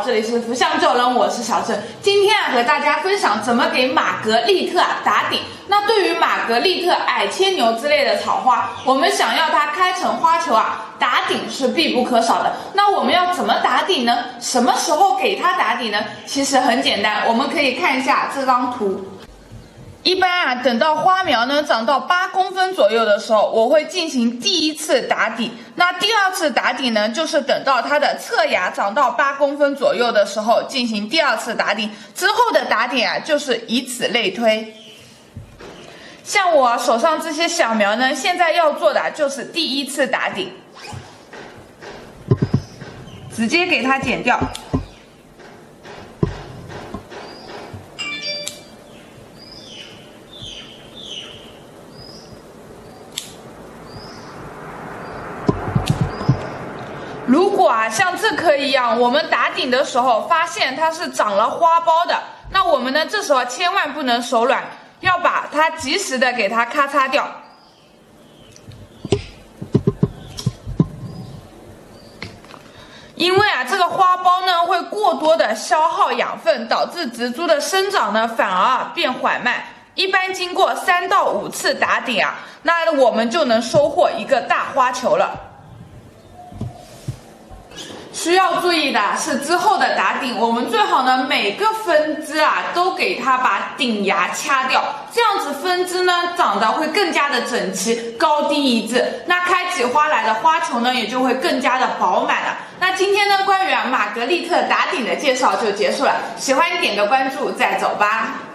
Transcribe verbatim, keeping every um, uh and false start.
这里是福相救人，我是小郑。今天啊，和大家分享怎么给玛格丽特啊打顶。那对于玛格丽特、矮牵牛之类的草花，我们想要它开成花球啊，打顶是必不可少的。那我们要怎么打顶呢？什么时候给它打顶呢？其实很简单，我们可以看一下这张图。一般啊，等到花苗呢长到八公分左右的时候，我会进行第一次打底。那第二次打底呢，就是等到它的侧芽长到八公分左右的时候进行第二次打底。之后的打底啊，就是以此类推。像我手上这些小苗呢，现在要做的就是第一次打底，直接给它剪掉。如果啊像这棵一样，我们打顶的时候发现它是长了花苞的，那我们呢这时候千万不能手软，要把它及时的给它咔嚓掉。因为啊这个花苞呢会过多的消耗养分，导致植株的生长呢反而啊变缓慢。一般经过三到五次打顶啊，那我们就能收获一个大花球了。需要注意的是之后的打顶，我们最好呢每个分支啊都给它把顶芽掐掉，这样子分支呢长得会更加的整齐，高低一致，那开起花来的花球呢也就会更加的饱满了。那今天呢关于啊玛格丽特打顶的介绍就结束了，喜欢点个关注再走吧。